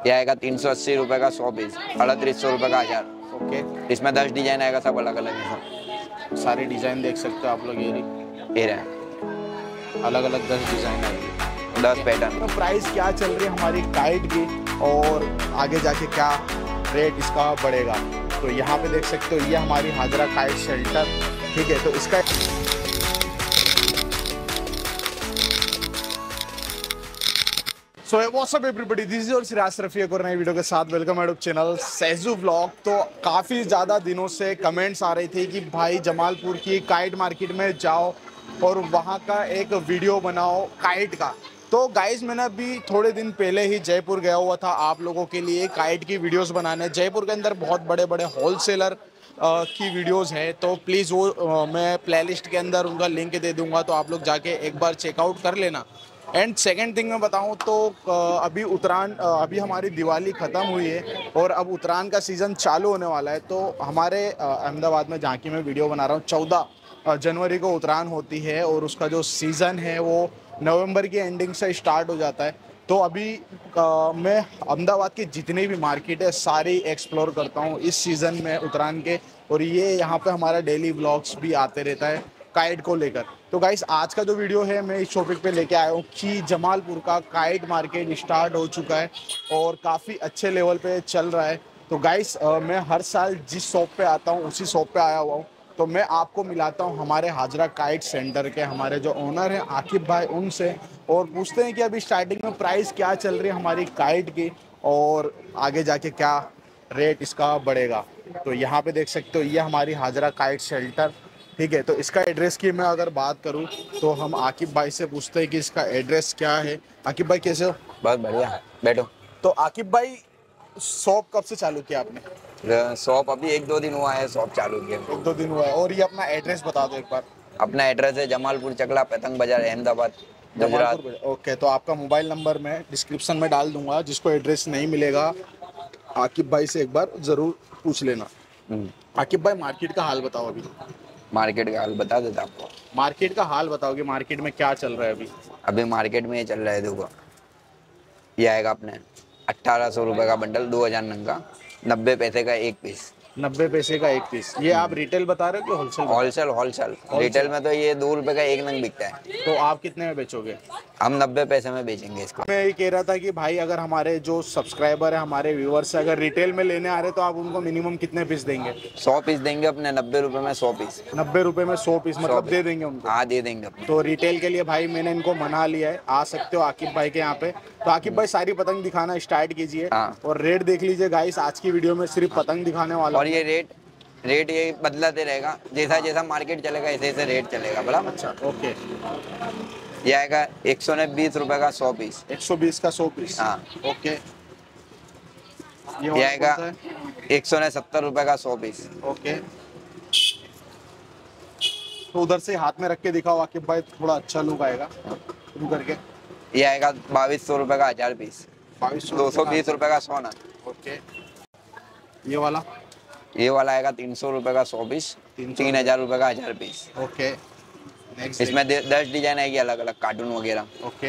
ये आएगा 380 रुपये का 100 पीस, 3800 रुपये का 1000। ओके, इसमें 10 डिजाइन आएगा, सब अलग अलग है सब। सारे डिजाइन देख सकते हो आप लोग। ये रहे अलग अलग 10 डिजाइन आएगी, 10 पैटर्न। तो प्राइस क्या चल रही है हमारी काइट की और आगे जाके क्या रेट इसका बढ़ेगा, तो यहाँ पे देख सकते हो ये हमारी हाजरा काइट शेल्टर, ठीक है। तो इसका so what's up everybody, this is your Siraj Rafi एक और नई वीडियो के साथ वेलकम यूट्यूब चैनल सहजू व्लॉग। तो काफ़ी ज़्यादा दिनों से कमेंट्स आ रही थी कि भाई जमालपुर की काइट मार्केट में जाओ और वहाँ का एक वीडियो बनाओ काइट का। तो गाइस मैंने अभी थोड़े दिन पहले ही जयपुर गया हुआ था आप लोगों के लिए काइट की वीडियोस बनाने। जयपुर के अंदर बहुत बड़े बड़े होलसेलर की वीडियोस है, तो प्लीज़ वो मैं प्लेलिस्ट के अंदर उनका लिंक दे दूंगा, तो आप लोग जाके एक बार चेकआउट कर लेना। एंड सेकेंड थिंग मैं बताऊं तो अभी उत्तरायण, अभी हमारी दिवाली ख़त्म हुई है और अब उत्तरायण का सीज़न चालू होने वाला है। तो हमारे अहमदाबाद में जहाँ की मैं वीडियो बना रहा हूँ 14 जनवरी को उत्तरायण होती है और उसका जो सीज़न है वो नवंबर की एंडिंग से स्टार्ट हो जाता है। तो अभी मैं अहमदाबाद की जितनी भी मार्केट है सारी एक्सप्लोर करता हूँ इस सीज़न में उत्तरायण के, और ये यहाँ पे हमारा डेली व्लॉग्स भी आते रहता है काइट को लेकर। तो गाइस आज का जो वीडियो है मैं इस टॉपिक पे लेके आया हूँ कि जमालपुर का काइट मार्केट स्टार्ट हो चुका है और काफ़ी अच्छे लेवल पे चल रहा है। तो गाइस मैं हर साल जिस शॉप पे आता हूँ उसी शॉप पे आया हुआ हूँ, तो मैं आपको मिलाता हूँ हमारे हाजरा काइट सेंटर के हमारे जो ओनर हैं आकिब भाई उनसे, और पूछते हैं कि अभी स्टार्टिंग में प्राइस क्या चल रही है हमारी काइट की और आगे जाके क्या रेट इसका बढ़ेगा। तो यहाँ पे देख सकते हो ये हमारी हाजरा काइट शेल्टर, ठीक है। तो इसका एड्रेस की मैं अगर बात करूँ तो हम आकिब भाई से पूछते हैं कि इसका एड्रेस क्या है। आकिब भाई कैसे हो? बहुत बढ़िया, बैठो। तो आकिब भाई शॉप कब से चालू किया आपने? शॉप अभी 1-2 दिन हुआ है शॉप चालू किया। 1-2 दिन हुआ है। और ये अपना एड्रेस बता दो एक बार। अपना एड्रेस है जमालपुर चकला, पतंग बाजार, अहमदाबाद, गुजरात। ओके, तो आपका मोबाइल नंबर मैं डिस्क्रिप्शन में डाल दूंगा, जिसको एड्रेस नहीं मिलेगा आकिब भाई से एक बार ज़रूर पूछ लेना। आकिब भाई मार्केट का हाल बताओ अभी। मार्केट का हाल बता देता आपको। मार्केट का हाल बताओगे, मार्केट में क्या चल रहा है अभी? अभी मार्केट में ये चल रहा है, देखो ये आएगा अपने 1800 रुपये का बंडल, 2000 नंग का, 90 पैसे का एक पीस। 90 पैसे का एक पीस। ये आप रिटेल बता रहे हो कि होलसेल? Wholesale wholesale. रिटेल में तो ये 2 रुपये का एक नंग बिकता है। तो आप कितने में बेचोगे? हम 90 पैसे में बेचेंगे इसको। मैं ये कह रहा था कि भाई अगर हमारे जो सब्सक्राइबर है हमारे व्यूअर्स अगर रिटेल में लेने आ रहे तो आप उनको मिनिमम कितने पीस देंगे? 100 पीस देंगे अपने, 90 रुपये में 100 पीस। 90 रुपये में 100 पीस मतलब दे देंगे उनको? हाँ दे देंगे अपने। तो रिटेल के लिए भाई मैंने इनको मना लिया है, आ सकते हो आकिब भाई के यहाँ पे। तो आकिब भाई सारी पतंग दिखाना स्टार्ट कीजिए। हाँ। और रेट देख लीजिए गाइस, आज की वीडियो में सिर्फ पतंग दिखाने वाला और ये रेट ये बदलाते रहेगा, जैसा जैसा मार्केट चलेगा ऐसे ऐसे रेट चलेगा, बराबर। अच्छा, ओके। ये आएगा 120 रुपये का 100 पीस। 120 का 100 पीस। हाँ। ओके। ये आएगा 170 रुपये का 100 पीस। ओके। तो उधर से हाथ में रख के दिखाओ आकिब भाई, थोड़ा अच्छा लुक आएगा शुरू करके। ये आएगा 2200 रुपये का 1000 पीस। 220 रुपये का 100 नग। ओके। ये वाला आएगा 300 रुपये का 100 पीस, 3000 रुपये का 1000 पीस। ओके। नेक्स्ट इसमें 10 डिजाइन आएगी अलग अलग, कार्टून वगैरह। ओके।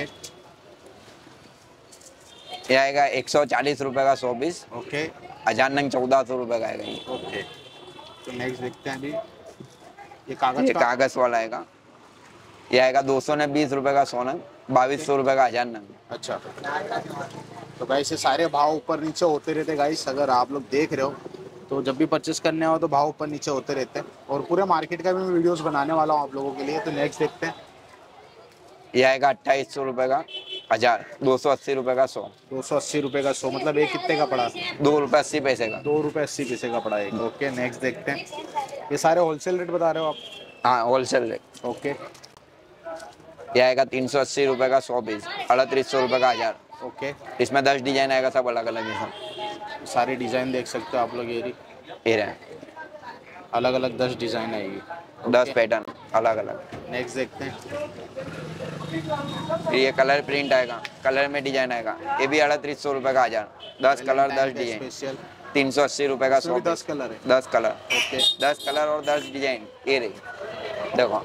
ये आएगा 140 रुपये का 100 पीस। ओके। 1000 नंग 1400 रुपये का आएगा ये। ओके। तो नेक्स्ट देखते हैं अभी। ये कागज वाला आएगा। ये आएगा 220 रुपये का 100 नंग, 2200 रुपये का 1000 नंग। अच्छा। तो गाइस ये सारे भाव ऊपर नीचे होते रहते गाइस, अगर आप लोग देख रहे हो तो जब भी परचेस करने हो तो भाव ऊपर नीचे होते रहते हैं, और पूरे मार्केट का भी मैं वीडियोस बनाने वाला हूँ आप लोगों के लिए। तो नेक्स्ट देखते हैं। ये आएगा 2800 रुपये का 1000, 280 रुपये का 100। 280 रुपये का 100 मतलब एक कितने का पड़ा? 2 रुपये 80 पैसे का। 2 रुपये 80 पैसे का पड़ा एक। ओके। नेक्स्ट देखते हैं। ये सारे होलसेल रेट बता रहे हो आप? हाँ होलसेल रेट। ओके। ये आएगा 380 रुपये का 100 पीस, 3800 रुपये का 1000। ओके। इसमें 10 डिजाइन आएगा, सब अलग अलग है सब। सारे डिज़ाइन देख सकते हो आप लोग। ये रहे अलग अलग 10 डिज़ाइन आएगी, 10 पैटर्न अलग अलग। नेक्स्ट देखते हैं। फिर ये कलर प्रिंट आएगा, कलर में डिजाइन आएगा, ये भी 3800 रुपये का 1000। 10 कलर 10 डिजाइन, स्पेशल 380 रुपये का 100। 10 कलर है। 10 कलर। ओके। 10 कलर और 10 डिजाइन। ये रही, देखो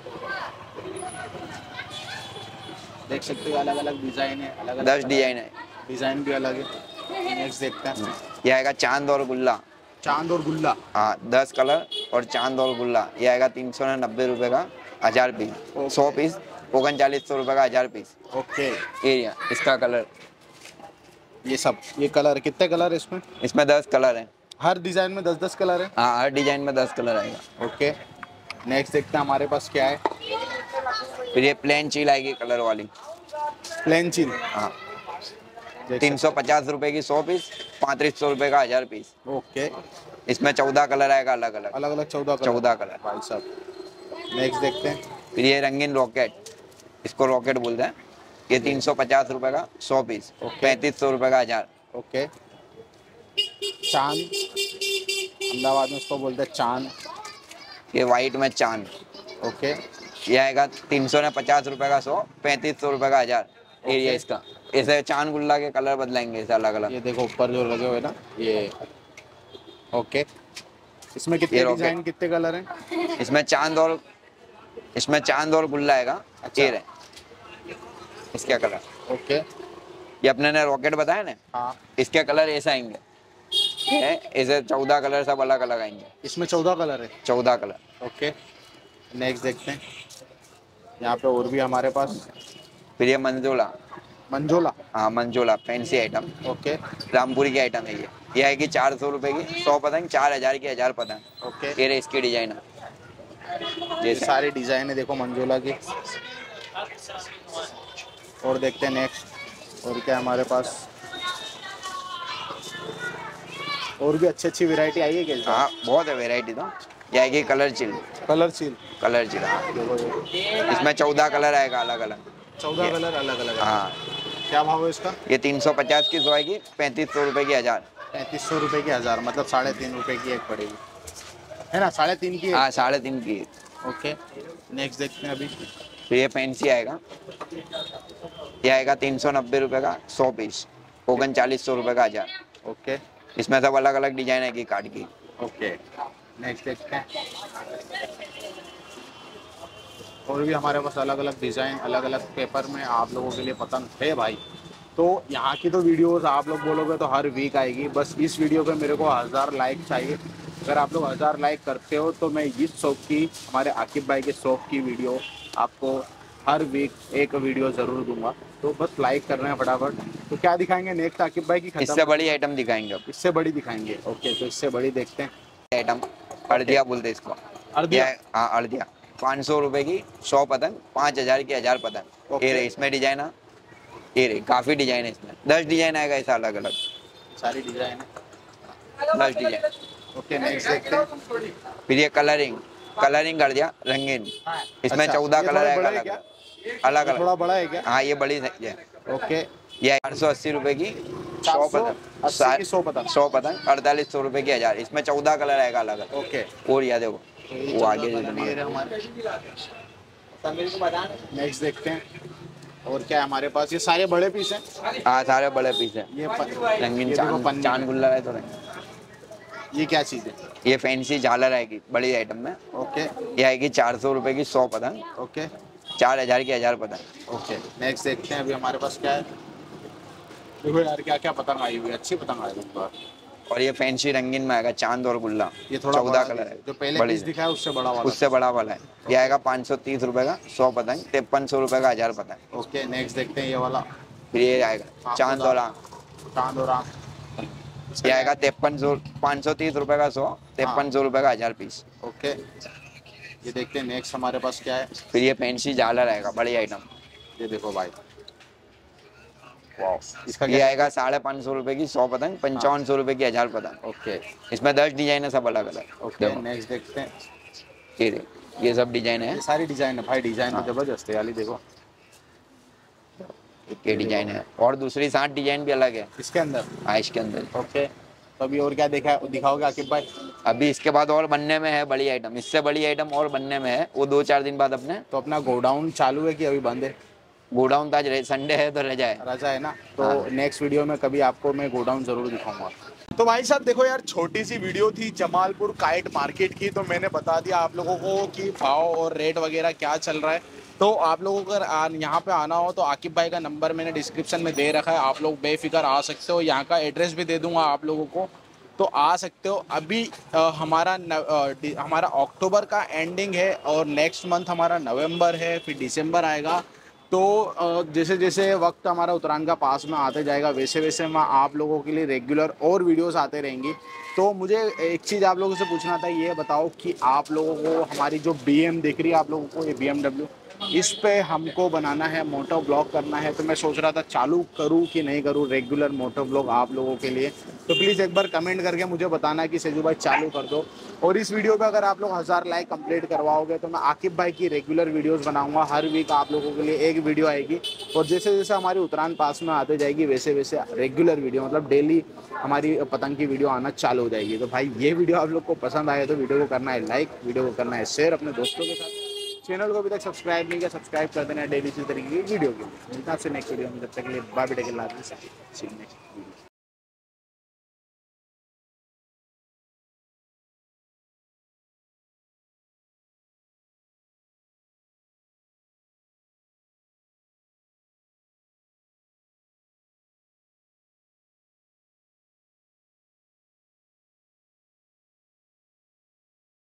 देख सकते हो अलग अलग डिज़ाइन है, अलग अलग 10 डिजाइन है। डिज़ाइन भी अलग है। नेक्स्ट देखते हैं। ये आएगा चांद और गुल्ला। चांद और गुल्ला। हाँ 10 कलर और चांद और गुल्ला। ये आएगा 390 रुपये का 1000 पीस। 100 पीस 3900 रुपये का 1000 पीस। ओके। एरिया इसका कलर। ये सब ये कलर कितने कलर है इसमें? इसमें 10 कलर है। हर डिजाइन में 10-10 कलर है। हाँ हर डिजाइन में 10 कलर आएगा। ओके। नेक्स्ट देखते हैं हमारे पास क्या है। फिर ये प्लेन चील आएगी कलर वाली। प्लेन चिल। हाँ 350 रुपये की 100 पीस 3500 रुपये का 1000 पीस। ओके। इसमें 14 कलर आएगा अलग अलग। अलग अलग 14 कलर। 14 कलर भाई साहब। नेक्स्ट देखते हैं। फिर ये रंगीन रॉकेट, इसको रॉकेट बोलते हैं। ये 350 रुपये का 100 पीस। 3500 रुपये का 1000। ओके। चांद, अहमदाबाद में उसको बोलते हैं चांद। ये वाइट में चांद। ओके। ये आएगा 350 रुपये का 100 3500 रुपये का 1000। एरिया इसका। ऐसे चांद गुल्ला के कलर बदलेंगे ऐसे अलग अलग। ये देखो ऊपर जो लगे हुए ना ये। ओके। इसमें कितने डिजाइन कितने कलर हैं? इसमें चांद और गुल्ला आएगा। अच्छा। ये रहे इसके कलर। ओके। ये अपने ने रॉकेट बताया ना। हाँ। इसके कलर ऐसे आएंगे। ये ऐसे 14 कलर सब अलग अलग आएंगे। इसमें 14 कलर है। 14 कलर। ओके। नेक्स्ट देखते हैं। यहाँ पे और भी हमारे पास। फिर ये मंजोला। मंजोला। हाँ मंजोला फैंसी आइटम। ओके। रामपुरी की आइटम है ये। ये आएगी 400 रुपये की 100 पतंग। 4000 की 1000 पतंग। ओके। ये रहे इसकी डिजाइन है। ये सारी डिजाइन है देखो मंजोला की। और देखते हैं नेक्स्ट और क्या हमारे पास। और भी अच्छी वैरायटी आई है क्या? हाँ बहुत है वैरायटी तो। ये आएगी कलर चिल। कलर चिल। कलर चिल हाँ। देखो ये इसमें 14 कलर आएगा अलग अलग। 14 कलर अलग अलग। हाँ क्या भाव है इसका? ये 350 की 100 आएगी 3500 रुपये की 1000। 3500 रुपये की 1000 मतलब 3.5 रुपये की एक पड़ेगी है ना? 3.5 की। हाँ 3.5 की। ओके। नेक्स्ट देखते हैं अभी। तो ये फैंसी आएगा। ये आएगा 390 रुपये का 100 पीस 3900 रुपये का 1000। ओके। इसमें सब अलग अलग डिजाइन है की कार्ड की। ओके। नेक्स्ट देखते हैं। और भी हमारे पास अलग अलग डिज़ाइन अलग अलग पेपर में आप लोगों के लिए पसंद है भाई। तो यहाँ की तो वीडियोस आप लोग बोलोगे तो हर वीक आएगी। बस इस वीडियो पे मेरे को 1000 लाइक चाहिए। अगर आप लोग 1000 लाइक करते हो तो मैं इस शॉप की हमारे आकिब भाई के शॉप की वीडियो आपको हर वीक एक वीडियो ज़रूर दूंगा। तो बस लाइक करना है फटाफट। तो क्या दिखाएंगे नेक्स्ट आकिब भाई की? इससे बड़ी आइटम दिखाएंगे अब। इससे बड़ी दिखाएंगे। ओके तो इससे बड़ी देखते हैं। आइटम अर्दिया बोलते इसको। अर्दिया। हाँ अर्दिया 500 रुपये की 100 पतंग 5000 की 1000 पतंग। ये रही इसमें डिजाइन है। ये रही काफ़ी डिजाइन है इसमें 10 डिजाइन आएगा ऐसा अलग अलग। सारी डिजाइन है 10 डिजाइन। ओके। नेक्स्ट देखते हैं। फिर ये कलरिंग कर दिया रंगीन। इसमें अच्छा, 14 ये कलर थोड़ा आएगा बड़ा है अलग क्या? अलग अलग। थोड़ा बड़ा है क्या? हाँ ये बड़ी है। ओके। ये 480 रुपये की 100 पतंग। 80 की 100 पतंग। 100 पतंग 4800 रुपये की 1000। इसमें 14 कलर आएगा अलग अलग। ओके। और याद देखो वो आगे जो नेक्स्ट देखते हैं। और क्या है हमारे पास? ये सारे बड़े पीस हैं। हाँ सारे बड़े पीस है। ये रंगीन ये देखो पन्नी चांद में। गुल्ला है तो रंगीन। ये क्या चीज़ है? ये फैंसी झालर आएगी बड़ी आइटम में। ओके। ये आएगी 400 रुपये की 100 पतंग। ओके। 4000 की 1000 पतंग। ओके। नेक्स्ट देखते हैं अभी हमारे पास क्या है। देखो यार क्या क्या पतंग आई हुई है। अच्छी पतंग आई हुई है। और ये फैंसी रंगीन में आएगा चांद और गुल्ला। ये थोड़ा 14 कलर है। जो पहले बड़ी पीस दिखा है उससे बड़ा वाला। उससे बड़ा वाला है। ये आएगा 530 रुपये का 100 पतंग 5300 रुपये का 1000 पतंग। ओके। नेक्स्ट देखते हैं ये वाला। फिर ये आएगा चांद और आँख। चांद और आँख। ये आएगा 530 रुपये का 100 5300 रुपये का 1000 पीस। ओके। ये देखते हैं नेक्स्ट हमारे पास क्या है। फिर ये फैंसी झालर आएगा बड़ी आइटम। ये देखो भाई। इसका ये आएगा 550 रुपये की 100 पतंग 5500 रुपये की 1000 पतंग। ओके। इसमें 10 डिजाइन है सब अलग अलग। ओके। नेक्स्ट देखते हैं। ये देख ये सब डिजाइन है। ये सारी डिजाइन है भाई। डिजाइन तो जबरदस्त है वाली देखो। ये डिजाइन है और दूसरी 60 डिजाइन भी अलग है इसके अंदर। हाँ इसके अंदर। ओके। तो अभी और क्या दिखाओगे आकिब भाई? अभी इसके बाद और बनने में है बड़ी आइटम। इससे बड़ी आइटम और बनने में है वो 2-4 दिन बाद अपने। तो अपना गोडाउन चालू है कि अभी बंद है? गोडाउन तो आज संडे है तो रजा है। रजा है ना, तो हाँ। नेक्स्ट वीडियो में कभी आपको मैं गोडाउन जरूर दिखाऊंगा। तो भाई साहब देखो यार, छोटी सी वीडियो थी जमालपुर काइट मार्केट की, तो मैंने बता दिया आप लोगों को कि भाव और रेट वगैरह क्या चल रहा है। तो आप लोगों को अगर यहाँ पे आना हो तो आकिब भाई का नंबर मैंने डिस्क्रिप्शन में दे रखा है, आप लोग बेफिक्र आ सकते हो। यहाँ का एड्रेस भी दे दूंगा आप लोगों को, तो आ सकते हो। अभी हमारा अक्टूबर का एंडिंग है और नेक्स्ट मंथ हमारा नवंबर है, फिर दिसंबर आएगा। तो जैसे जैसे वक्त हमारा उत्तरायण का पास में आते जाएगा वैसे वैसे मैं आप लोगों के लिए रेगुलर और वीडियोस आते रहेंगी। तो मुझे एक चीज़ आप लोगों से पूछना था, ये बताओ कि आप लोगों को हमारी जो BM दिख रही है आप लोगों को, ये BMW, इस पे हमको बनाना है, मोटो ब्लॉग करना है। तो मैं सोच रहा था चालू करूं कि नहीं करूं रेगुलर मोटो ब्लॉग आप लोगों के लिए। तो प्लीज़ एक बार कमेंट करके मुझे बताना कि सेजू भाई चालू कर दो। और इस वीडियो पे अगर आप लोग 1000 लाइक कंप्लीट करवाओगे तो मैं आकिब भाई की रेगुलर वीडियोस बनाऊंगा। हर वीक आप लोगों के लिए एक वीडियो आएगी, और जैसे जैसे हमारी उत्तरायण पास में आते जाएगी वैसे वैसे रेगुलर वीडियो, मतलब डेली हमारी पतंग की वीडियो आना चालू हो जाएगी। तो भाई ये वीडियो आप लोग को पसंद आए तो वीडियो को करना है लाइक, वीडियो को करना है शेयर अपने दोस्तों के साथ। चैनल को अभी तक सब्सक्राइब नहीं किया, सब्सक्राइब कर देना डेली इसी तरीके की वीडियो के लिए। मिलता है आपसे नेक्स्ट वीडियो में, जब तक के लिए बाय बेटे के लाभ।